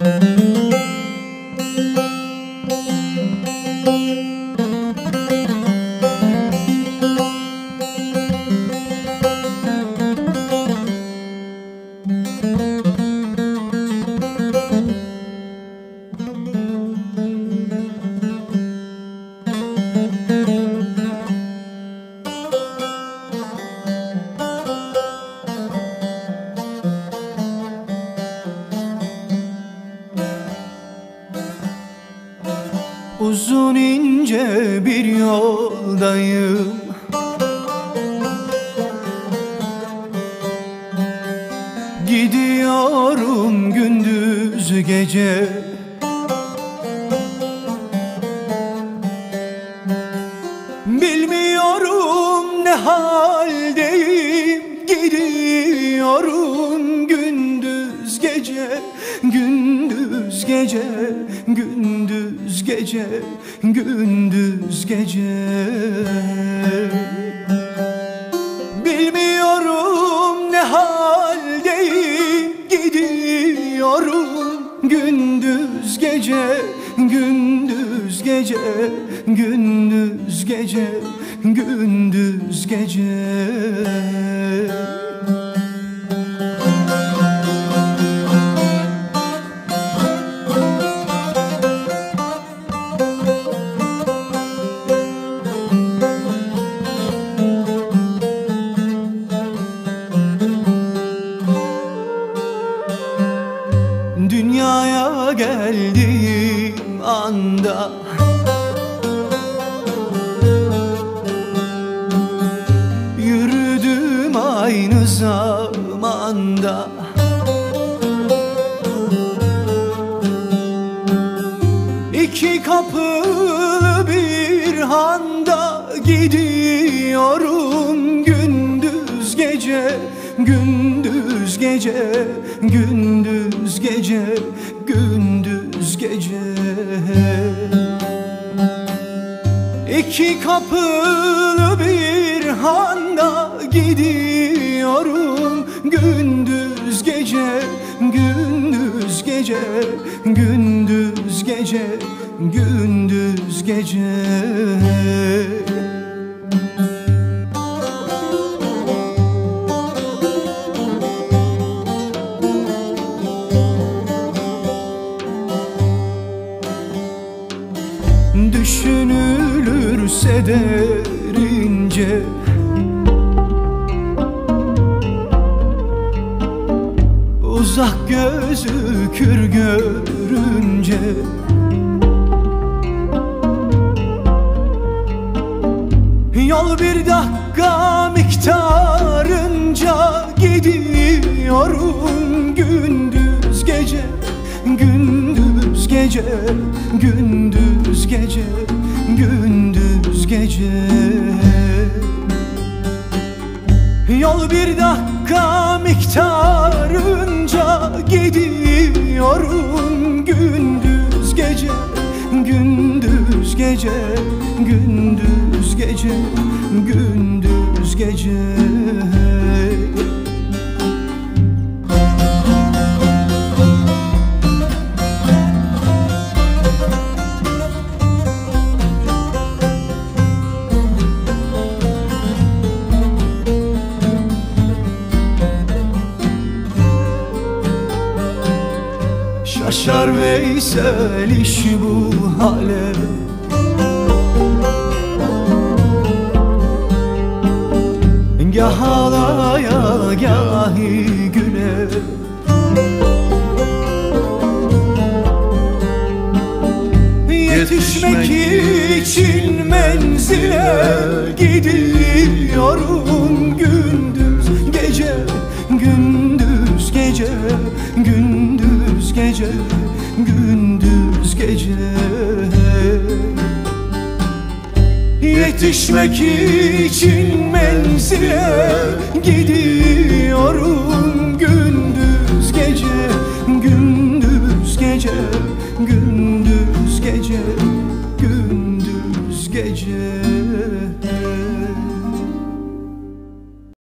Uzun ince bir yoldayım, gidiyorum gündüz gece. Bilmiyorum ne haldeyim, gidiyorum gündüz gece. Gündüz gece, gündüz gece, gündüz gece. Bilmiyorum ne haldeyim, gidiyorum gündüz gece. Gündüz gece, gündüz gece, gündüz gece. Dünyaya geldiğim anda yürüdüm aynı zamanda. İki kapılı bir handa gidiyorum gündüz gece. Gündüz gece, gündüz gece, gündüz gece. İki kapılı bir handa gidiyorum gündüz gece. Gündüz gece, gündüz gece, gündüz gece. Düşünülürse derince uzak gözükür görünce. Yol bir dakika miktarınca gidiyorum gündüz gece. Gündüz gece, gündüz gece, gündüz gece. Yol bir dakika miktarınca gidiyorum gündüz gece. Gündüz gece, gündüz gece, gündüz gece. Şaşar Veysel iş bu hale. Gah ağlaya gahi güle. Yetişmek için menzile gidiyorum gündüz gece. Gündüz gece, gündüz gece, gündüz gece. Yetişmek için menzile gidiyorum